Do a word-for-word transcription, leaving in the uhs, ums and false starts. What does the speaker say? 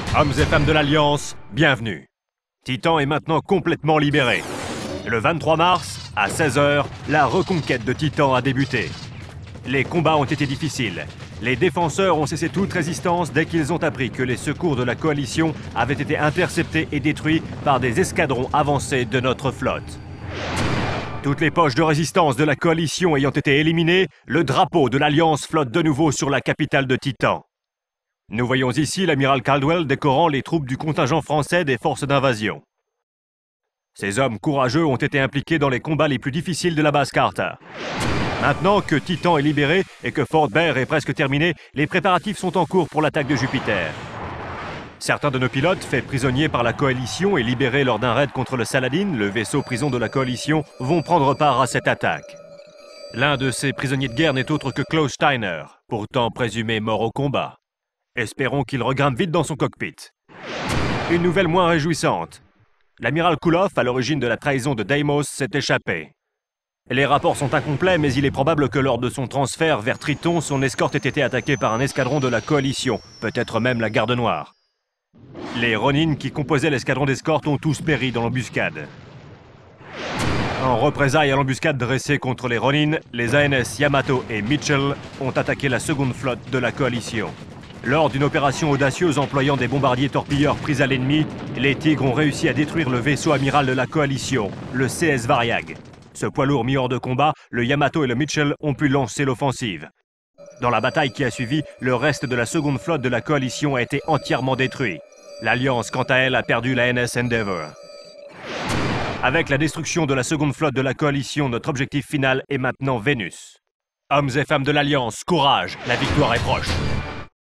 Hommes et femmes de l'Alliance, bienvenue. Titan est maintenant complètement libéré. Le vingt-trois mars, à seize heures, la reconquête de Titan a débuté. Les combats ont été difficiles. Les défenseurs ont cessé toute résistance dès qu'ils ont appris que les secours de la coalition avaient été interceptés et détruits par des escadrons avancés de notre flotte. Toutes les poches de résistance de la coalition ayant été éliminées, le drapeau de l'Alliance flotte de nouveau sur la capitale de Titan. Nous voyons ici l'amiral Caldwell décorant les troupes du contingent français des forces d'invasion. Ces hommes courageux ont été impliqués dans les combats les plus difficiles de la base Carter. Maintenant que Titan est libéré et que Fort Bear est presque terminé, les préparatifs sont en cours pour l'attaque de Jupiter. Certains de nos pilotes, faits prisonniers par la coalition et libérés lors d'un raid contre le Saladin, le vaisseau prison de la coalition, vont prendre part à cette attaque. L'un de ces prisonniers de guerre n'est autre que Klaus Steiner, pourtant présumé mort au combat. Espérons qu'il regrimpe vite dans son cockpit. Une nouvelle moins réjouissante. L'amiral Kuloff, à l'origine de la trahison de Deimos, s'est échappé. Les rapports sont incomplets, mais il est probable que lors de son transfert vers Triton, son escorte ait été attaquée par un escadron de la coalition, peut-être même la Garde Noire. Les Ronin qui composaient l'escadron d'escorte ont tous péri dans l'embuscade. En représailles à l'embuscade dressée contre les Ronin, les A N S Yamato et Mitchell ont attaqué la seconde flotte de la coalition. Lors d'une opération audacieuse employant des bombardiers torpilleurs pris à l'ennemi, les Tigres ont réussi à détruire le vaisseau amiral de la coalition, le C S Variag. Ce poids lourd mis hors de combat, le Yamato et le Mitchell ont pu lancer l'offensive. Dans la bataille qui a suivi, le reste de la seconde flotte de la coalition a été entièrement détruit. L'Alliance, quant à elle, a perdu la N S Endeavour. Avec la destruction de la seconde flotte de la coalition, notre objectif final est maintenant Vénus. Hommes et femmes de l'Alliance, courage, la victoire est proche.